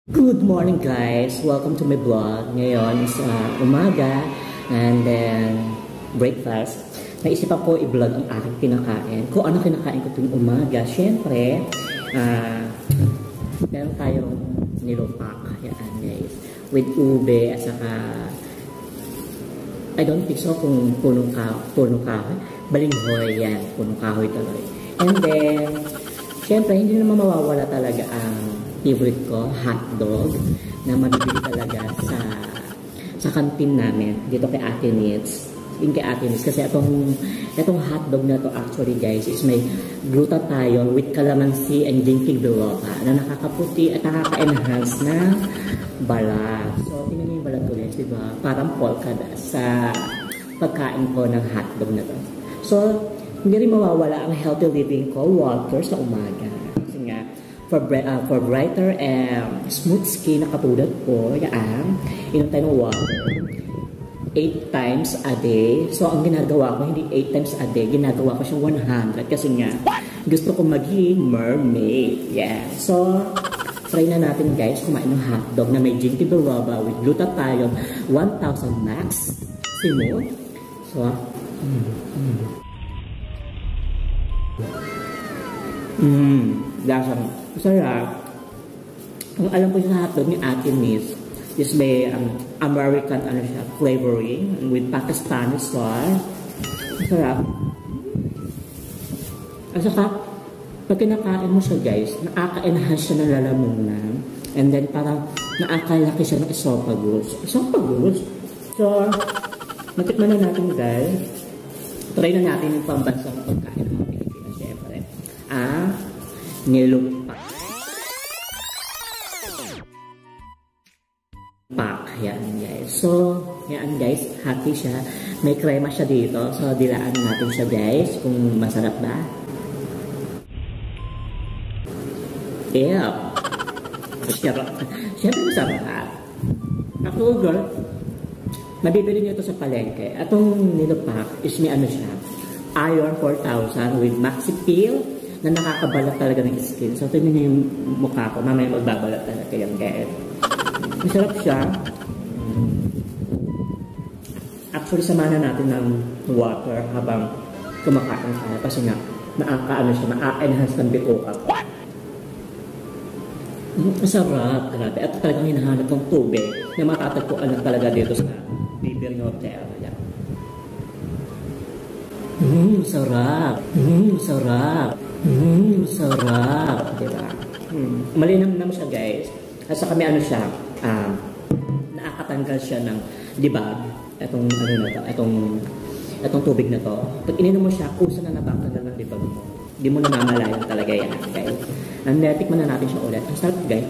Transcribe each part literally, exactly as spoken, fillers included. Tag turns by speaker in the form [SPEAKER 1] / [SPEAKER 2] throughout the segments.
[SPEAKER 1] Good morning guys! Welcome to my vlog. Ngayon is uh, umaga and then breakfast. Naisipan ko i-vlog ang aking kinakain. Kung ano kinakain ko tuwing umaga. Siyempre, uh, meron tayong nilupak. Yan guys. With ube at saka I don't think so kung punong kahoy. Punong kahoy. Balinghoy yan. Punong kahoy tuloy. And then, siyempre, hindi naman mawawala talaga ang favorite ko, hotdog, na mabibili talaga sa sa kantin namin, dito kay Ate Nits. Yung kay Ate Nits, kasi itong, itong hotdog na to actually guys, is may glutathione with calamansi and ginkgo biloba na nakakaputi at nakaka-enhance na balat. So, tingnan niyo yung balat ko guys, diba? Parang polka sa pagkain ko ng hotdog na to. So, hindi rin mawawala ang healthy living ko, water sa umaga. For, uh, for brighter and smooth skin na katulad ko, yan, inom tayo ng water eight times a day. So, ang ginagawa ko, hindi eight times a day, ginagawa ko siya one hundred kasi nga, gusto ko maging mermaid. Yeah. So, try na natin guys, kumain ng hotdog na may ginkgo biloba with glutathione one thousand max. Simo. So, mm, mm. Mmm, lasang masarap. Ang alam ko sa hotdog ni Ate Nits is may um, American ano siya, flavoring with Pakistani sauce. Masarap. At saka, pag kinakain mo siya guys, nakaka-enhance siya ng lalamunan. And then parang nakakalaki siya ng esophagus. Esophagus? So, matikman na natin guys. Try na natin yung pambansang pagkain ng mga Pilipinas. Siyempre. Ah, nilupak. Pak, yan guys. So, yan guys, happy siya. May krema siya dito. So, dilaan natin siya guys kung masarap ba. Yeah. Siyempre masarap. Ako girl, mabibili niyo ito sa palengke. Atong nilupak is may ano siya, Iron four thousand with Maxi Peel na nakakabalat talaga ng skin. So, tingnan niyo yung mukha ko. Mamaya magbabalat talaga yung guys. Masarap siya. Actually, samahan natin ng water habang kumakain tayo. Kasi nga, nakaka-ano siya, na-enhance ng bituka ko. Masarap. Grabe. At talagang hinahanap ng tubig na matatagpuan lang talaga dito sa Biberno Hotel. Yan. Mmm, sarap. Mmm, sarap. Mmm, sarap. Diba? Hmm. Malinam naman siya guys. At saka may ano siya, um, nakakatanggal siya ng libag. Itong, ano na to, itong, itong tubig na to. Pag ininom mo siya, kusa na natatanggal ng libag mo. Hindi mo namamalayan talaga yan, guys. And uh, tikman na natin siya ulit. Ang sarap guys.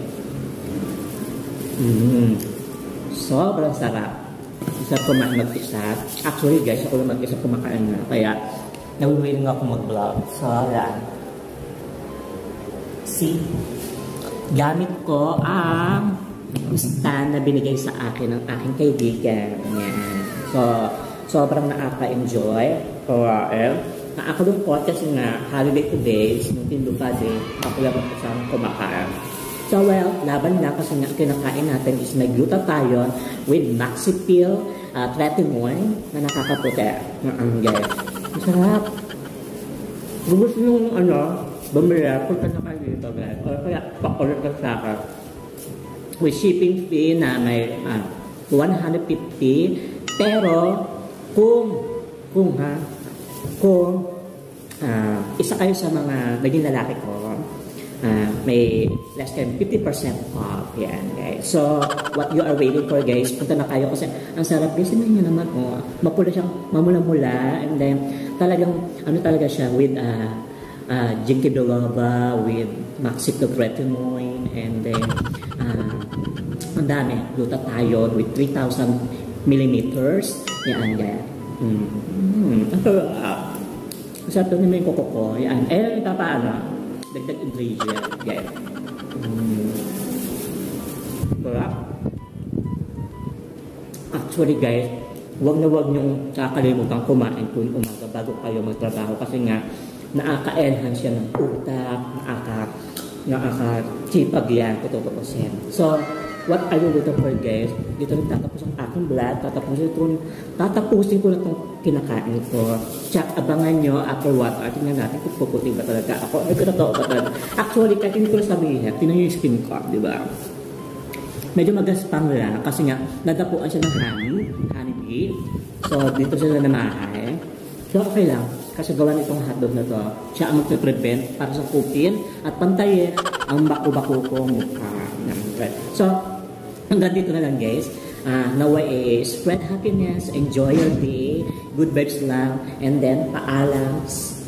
[SPEAKER 1] Mmm. Sobrang sarap. Sarap kumain mag-isa. Actually guys, ako lang mag-isa kumakain na. Kaya, nawiwiling ako mag-vlog. So, yan. See? Gamit ko ang stand na binigay sa akin ng aking kaibigan. Yan. So, sobrang nakaka-enjoy. Kawain. Nakakalungkot kasi nga, holiday today, sinutindo pa din. Ako lang ang kasama kumakain. So, well, laban lang kasi nga kinakain natin is may glutathione with Maxi Peel, uh, tretinoin na nakakaputi. Ang guys. Masarap. Kung gusto nyo ano, bumili, punta na kayo dito guys. O kaya pakulit ka sa akin. With shipping fee na may uh, one hundred fifty. Pero, kung, kung ha, kung uh, isa kayo sa mga naging lalaki ko, uh, may less than fifty percent off. Yan guys. So, what you are waiting for guys, punta na kayo kasi ang sarap guys. Sinayin nyo naman, oh, mapula siyang mamula-mula. And then, talagang, ano talaga siya with, uh, Uh, ginkgo biloba with Maxi Peel tretinoin and then uh, ang dami, glutathione with three thousand millimeters. Yan, yan. Mm. Mm. Masarap doon naman yung koko ko. Yan. Eh, ito pa ano? Dagdag ingredient. Yan. Mm. Sarap. Actually guys, huwag na huwag niyong kakalimutan kumain tuwing umaga bago kayo magtrabaho kasi nga nakaka-enhance siya ng utak, nakaka nakakachipag yan, tututukusin. So, what are you looking for, guys? Dito rin tatapos ang aking vlog. Tatapusin ko, tatapusin ko na itong kinakain ko. Check, abangan nyo after what hour. Tingnan natin kung puputi ba talaga ako. Ay, totoo ba talaga? Actually, kahit hindi ko na sabihin, tingnan nyo yung skin ko, di ba? Medyo magaspang lang kasi nga, nadapuan siya ng honey, honey bee. So, dito sila namahay. So, okay lang. Kasi gawa nitong hotdog na to, siya ang magpe-prevent para sa kupin at pantayin ang baku-baku kong mukha. So, hanggang dito na lang, guys. Uh, nawa is spread happiness, enjoy your day, good vibes lang, and then paalam.